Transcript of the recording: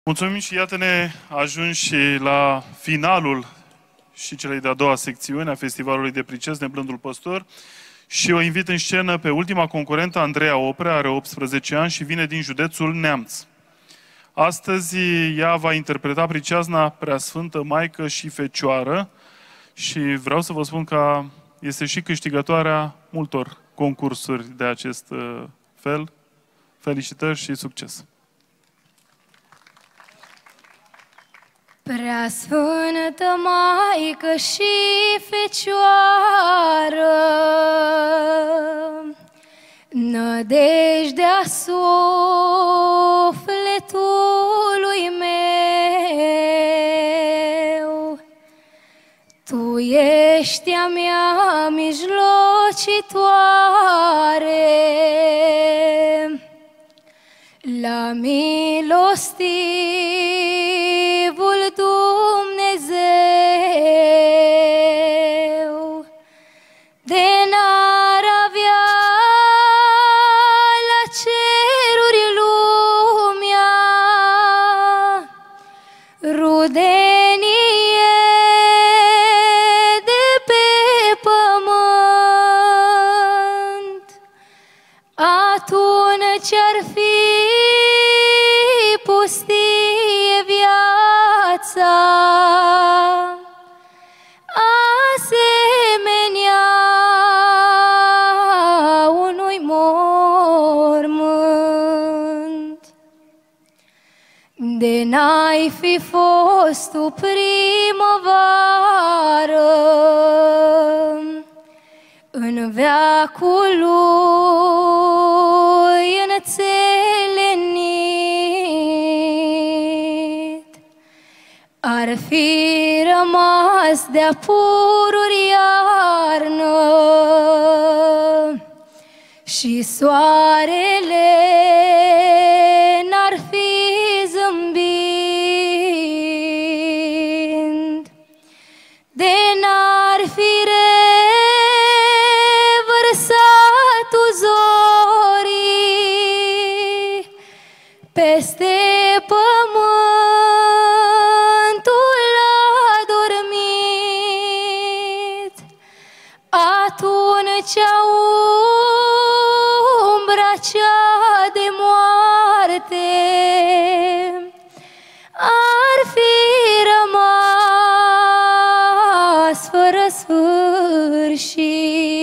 Mulțumim și iată-ne ajunși la finalul și celei de-a doua secțiuni a Festivalului de Prices, Neblândul Păstor. Și o invit în scenă pe ultima concurentă, Andreea Oprea, are 18 ani și vine din județul Neamț. Astăzi ea va interpreta priceazna Preasfântă Maică și Fecioară și vreau să vă spun că este și câștigătoarea multor concursuri de acest fel. Felicitări și succes! Preasfântă Maică și Fecioară, nădejdea sufletului meu, Tu ești a mea mijlocitoare la milostivul Dumnezeu, de n-ar avea la ceruri lumea rudenie de pe pământ, atunci ar fi pustie viața, asemenea unui mormânt. De n-ai fi fost tu primăvară în veacul lui înțelenit, ar fi rămas de-a pururi iarnă și soarele n-ar fi zâmbind, de n-ar fi revărsat zorii peste pământul adormit, atunci umbra cea de moarte ar fi rămas fără sfârșit.